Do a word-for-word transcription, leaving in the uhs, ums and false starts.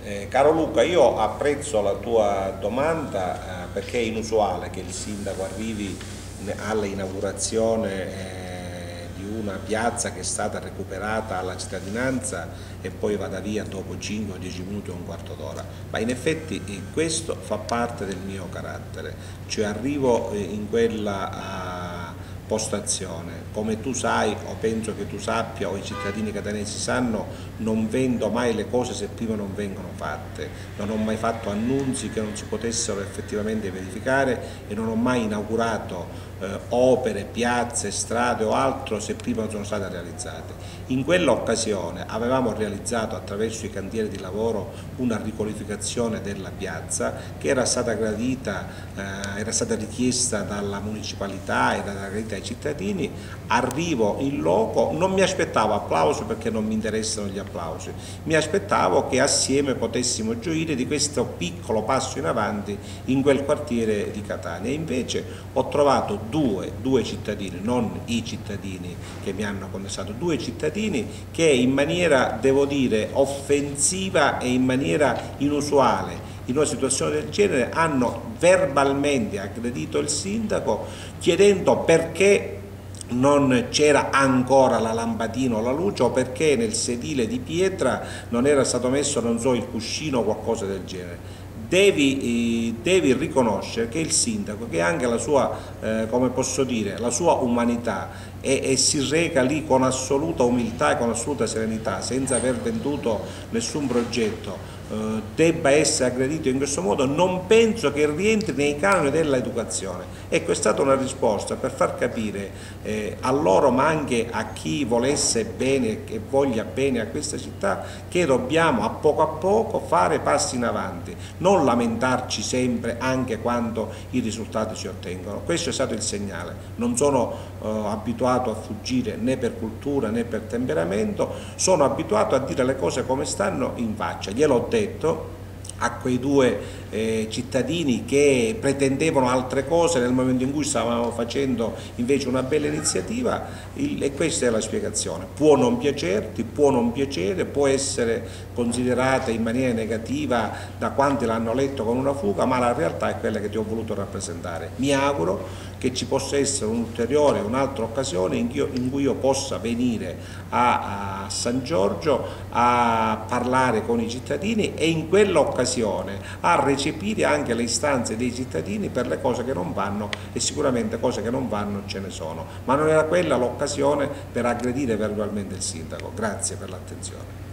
Eh, caro Luca, io apprezzo la tua domanda, eh, perché è inusuale che il sindaco arrivi ne- all'inaugurazione eh, di una piazza che è stata recuperata alla cittadinanza e poi vada via dopo cinque o dieci minuti o un quarto d'ora. Ma in effetti eh, questo fa parte del mio carattere, cioè arrivo eh, in quella ah, postazione. Come tu sai, o penso che tu sappia, o i cittadini catanesi sanno, non vendo mai le cose se prima non vengono fatte. Non ho mai fatto annunzi che non si potessero effettivamente verificare e non ho mai inaugurato eh, opere, piazze, strade o altro se prima non sono state realizzate. In quell'occasione avevamo realizzato attraverso i cantieri di lavoro una riqualificazione della piazza che era stata gradita, eh, era stata richiesta dalla municipalità ed era gradita ai cittadini. Arrivo in loco, non mi aspettavo applausi perché non mi interessano gli applausi, mi aspettavo che assieme potessimo gioire di questo piccolo passo in avanti in quel quartiere di Catania. E invece ho trovato due, due cittadini, non i cittadini che mi hanno contestato, due cittadini che in maniera, devo dire, offensiva e in maniera inusuale in una situazione del genere hanno verbalmente aggredito il sindaco chiedendo perché non c'era ancora la lampadina o la luce o perché nel sedile di pietra non era stato messo, non so, il cuscino o qualcosa del genere. Devi, eh, devi riconoscere che il sindaco, che ha anche la sua, eh, come posso dire, la sua umanità e, e si reca lì con assoluta umiltà e con assoluta serenità, senza aver venduto nessun progetto, eh, debba essere aggredito in questo modo, non penso che rientri nei canoni dell'educazione. Ecco, è stata una risposta per far capire eh, a loro, ma anche a chi volesse bene e voglia bene a questa città, che dobbiamo a poco a poco fare passi in avanti, non lamentarci sempre anche quando i risultati si ottengono. Questo è stato il segnale. Non sono eh, abituato a fuggire né per cultura né per temperamento, sono abituato a dire le cose come stanno in faccia. Gliel'ho detto a quei due eh, cittadini che pretendevano altre cose nel momento in cui stavamo facendo invece una bella iniziativa, il, e questa è la spiegazione. Può non piacerti, può non piacere, può essere considerata in maniera negativa da quanti l'hanno letto con una fuga, ma la realtà è quella che ti ho voluto rappresentare. Mi auguro che ci possa essere un'ulteriore, un'altra occasione in, io, in cui io possa venire a, a San Giorgio a parlare con i cittadini e in quell'occasione a recepire anche le istanze dei cittadini per le cose che non vanno, e sicuramente cose che non vanno ce ne sono, ma non era quella l'occasione per aggredire verbalmente il sindaco. Grazie per l'attenzione.